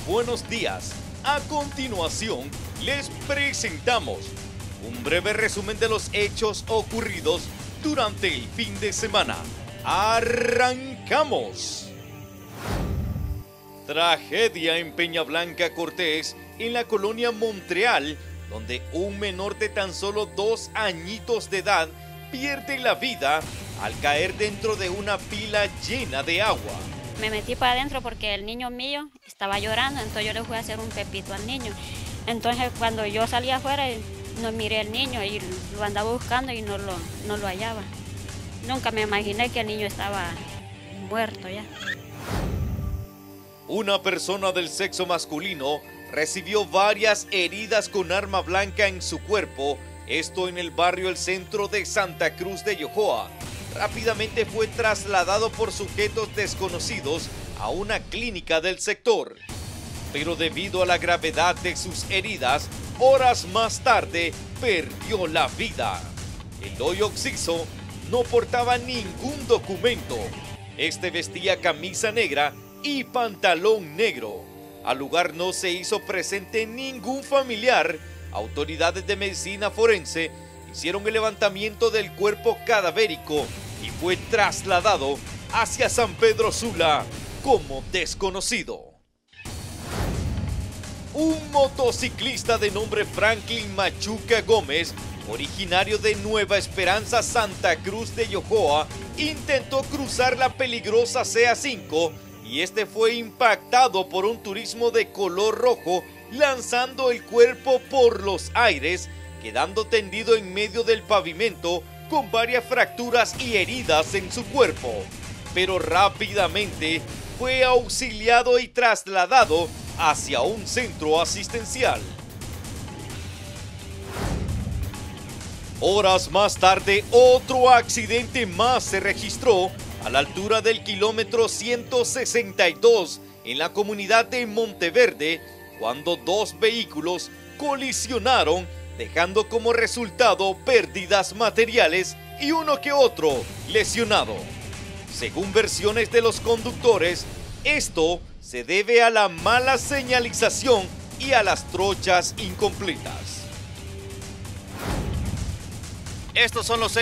buenos días. A continuación, les presentamos un breve resumen de los hechos ocurridos durante el fin de semana. ¡Arrancamos! Tragedia en Peñablanca Cortés, en la colonia Montreal, donde un menor de tan solo 2 añitos de edad pierde la vida al caer dentro de una pila llena de agua. Me metí para adentro porque el niño mío estaba llorando, entonces yo le fui a hacer un pepito al niño. Entonces cuando yo salí afuera no miré al niño y lo andaba buscando y no lo hallaba. Nunca me imaginé que el niño estaba muerto ya. Una persona del sexo masculino recibió varias heridas con arma blanca en su cuerpo, esto en el barrio El Centro de Santa Cruz de Yojoa. Rápidamente fue trasladado por sujetos desconocidos a una clínica del sector. Pero debido a la gravedad de sus heridas, horas más tarde perdió la vida. El hoy occiso no portaba ningún documento. Este vestía camisa negra y pantalón negro. Al lugar no se hizo presente ningún familiar. Autoridades de medicina forense hicieron el levantamiento del cuerpo cadavérico y fue trasladado hacia San Pedro Sula como desconocido. Un motociclista de nombre Franklin Machuca Gómez, originario de Nueva Esperanza, Santa Cruz de Yojoa, intentó cruzar la peligrosa CA5 y este fue impactado por un turismo de color rojo, lanzando el cuerpo por los aires, quedando tendido en medio del pavimento con varias fracturas y heridas en su cuerpo. Pero rápidamente fue auxiliado y trasladado hacia un centro asistencial. Horas más tarde, otro accidente más se registró a la altura del kilómetro 162 en la comunidad de Monteverde, cuando 2 vehículos colisionaron, dejando como resultado pérdidas materiales y uno que otro lesionado. Según versiones de los conductores, esto se debe a la mala señalización y a las trochas incompletas. Estos son los